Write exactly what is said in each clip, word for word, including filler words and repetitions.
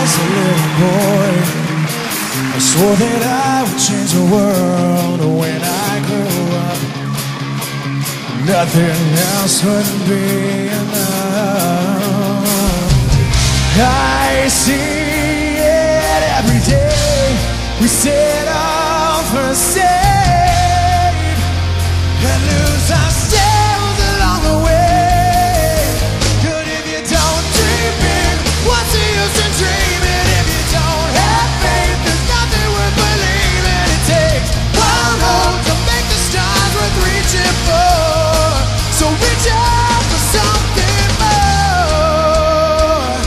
as a little boy, I swore that I would change the world when I grew up. Nothing else would be enough. I see it every day. We set off for a save and lose ourselves along the way. Good if you don't dream big, what's the use in dreaming if you don't have faith? There's nothing worth believing. It takes one hope to make the stars worth reaching for. So reach out for something more.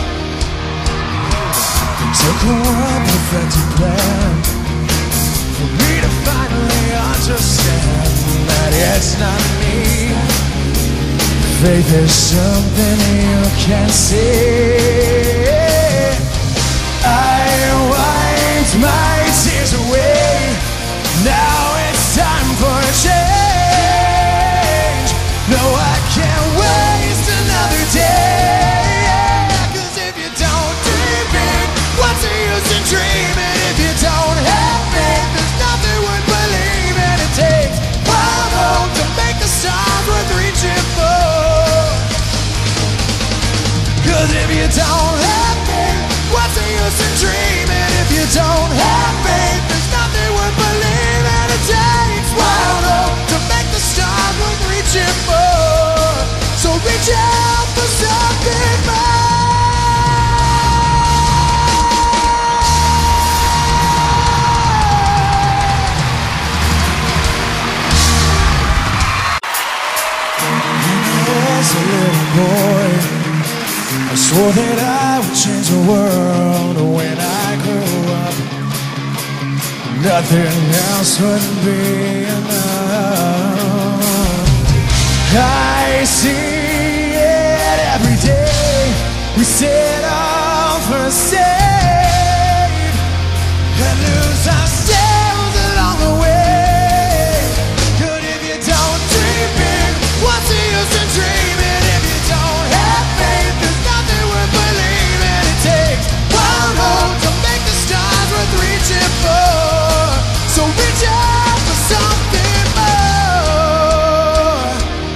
It took a well-perfected plan for me to finally understand that it's not me. Faith is something you can't see. I wiped my tears away. Now it's time for a change. No, I can't waste another day. Cause if you don't dream big, what's the use in dreaming if you don't have faith? There's nothing worth believing. It takes one hope to make the stars worth reaching for. Cause if you don't have faith, what's the use in dreaming if you don't have faith? There's nothing worth believing. It takes one hope to make the stars worth reaching for. So reach out for something more. As a little boy, I swore that I would change the world when I grew up. Nothing else would be enough. I see it every day. We set off for a save and lose ourselves along the way. Good if you don't dream big, what's the use in dreaming if you don't have faith? There's nothing worth believing. It takes one hope to make the stars worth reaching for. So reach out for something more.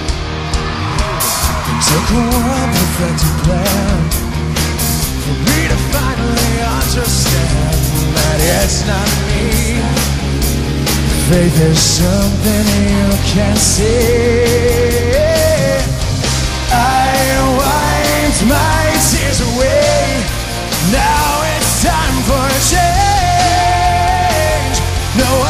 It took a well-perfected plan for me to finally understand that it's not me. Faith is something you can't see. I wiped my tears away. Now it's time for a change. No,